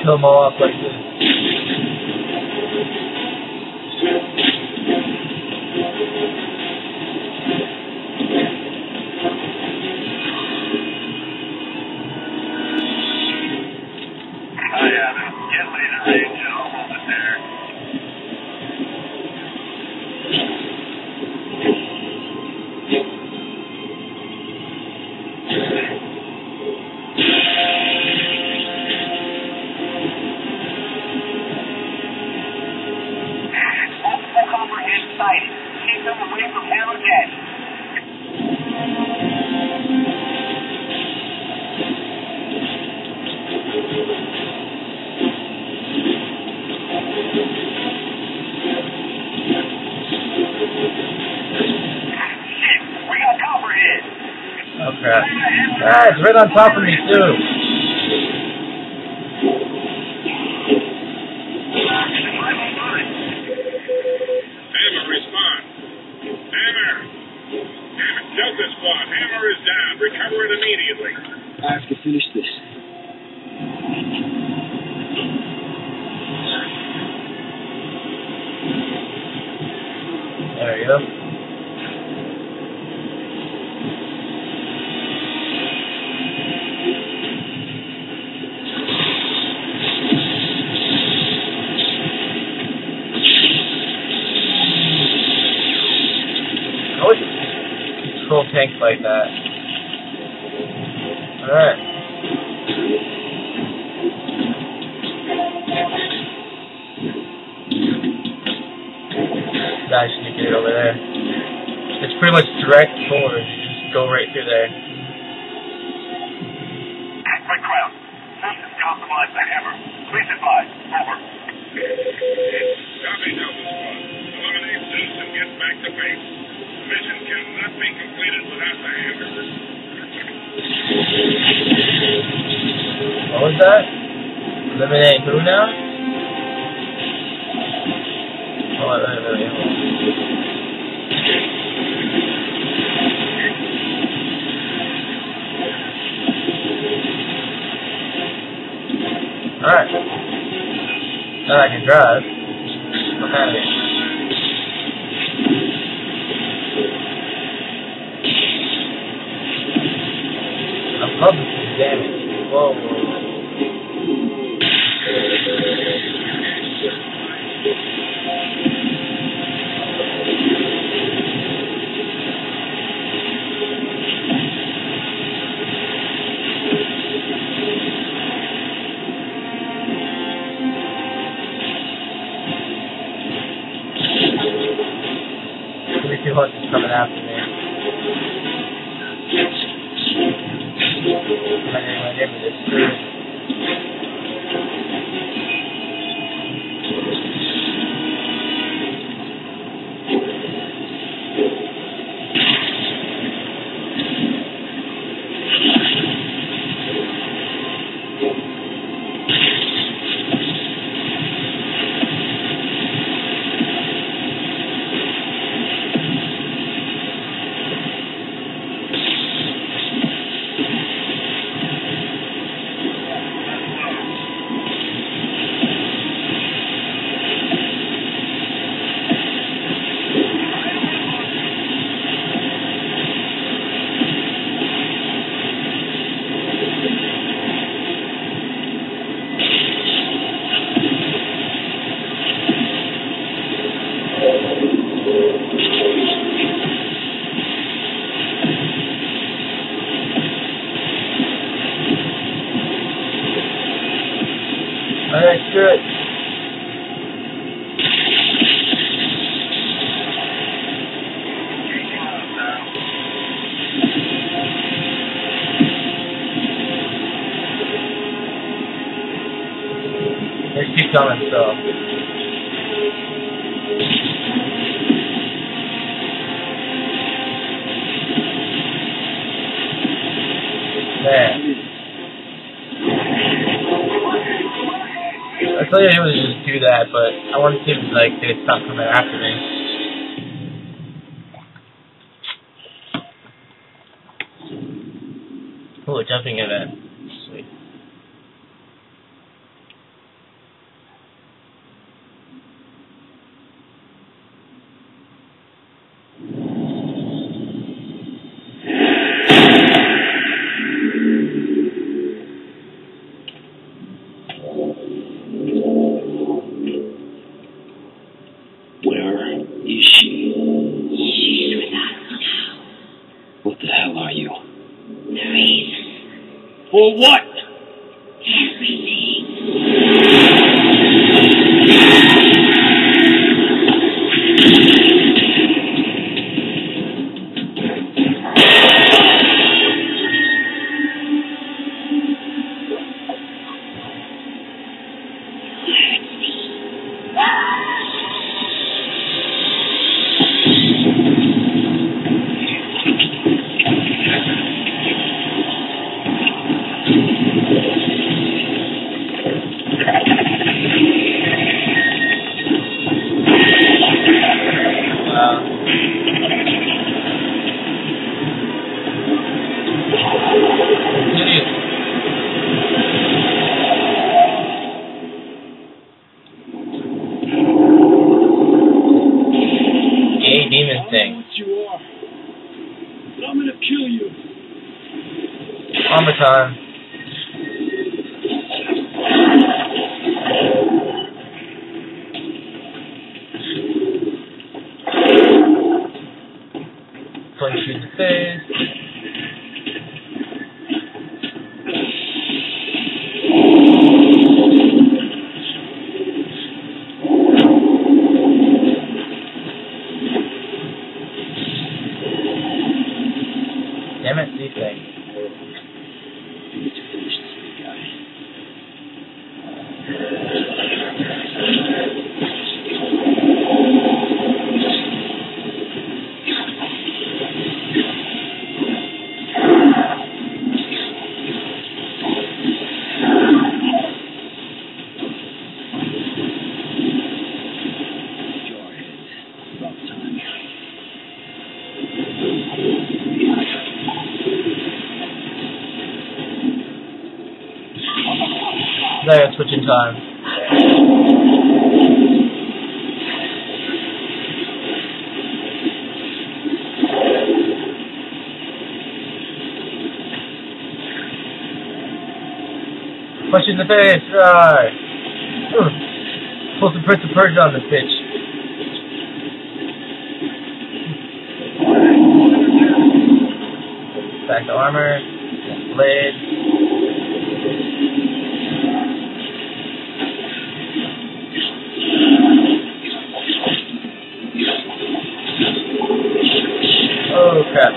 kill them all off like this. Keep them away from Hammer Gas. Shit, we got Copperhead. Oh crap. Ah, it's right on top of me too. Delta Squad, Hammer is down. Recover it immediately. I have to finish this. There you go. Control tanks like that. Alright. I just need to get it over there. It's pretty much direct forward. You just go right through there. Red Crown, systems compromised by Hammer. Please advise. Over. Copy, Delta Squad. Eliminate Zeus and get back to base. The mission cannot be completed without the Hammer. What was that? Eliminate who now? Oh, alright. Now I can drive. I'm out of here. I'm publicly damaged. Whoa. Too hard is coming after me. My name is this. Alright, good. Let's keep coming, so. Man. I thought you would just do that, but I want to see if like they stop coming after me. Oh, a jumping event. Sweet. The reason. For what? Everything. Demon thing. What you are. But I'm gonna kill you. Armor time. Punch you in the face. Damn it, these things. You need to finish this big guy. There, switching time. Punch in the face, right. Supposed to press the purge on this bitch. Back to armor, blade. Oh crap.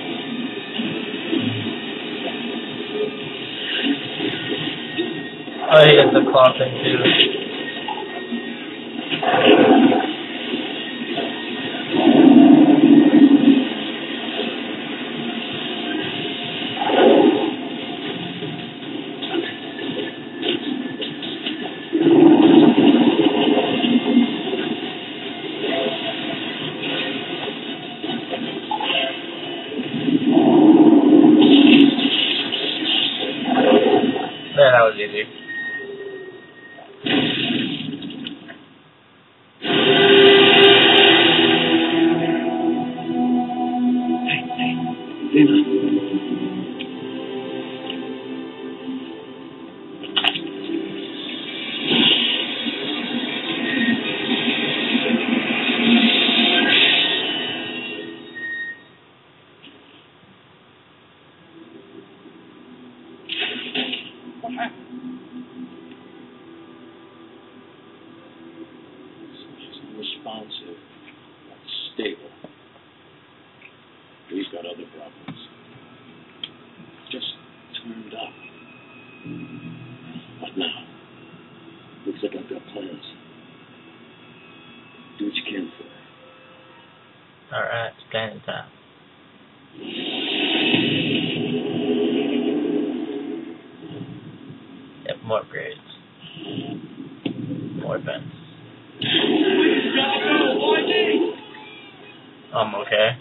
Oh, he has the claw thing too. Yeah, that was easy. What happened? He's unresponsive, unstable. He's got other problems. Just turned up. What now? Looks like I've got plans. Do what you can for her. Alright, scanning time. Yep, more upgrades. More events. Okay.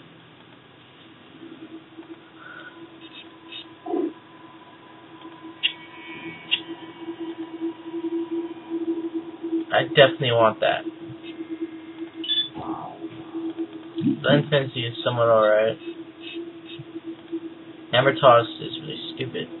I definitely want that. Lens Fantasy is somewhat alright. Hammer Toss is really stupid.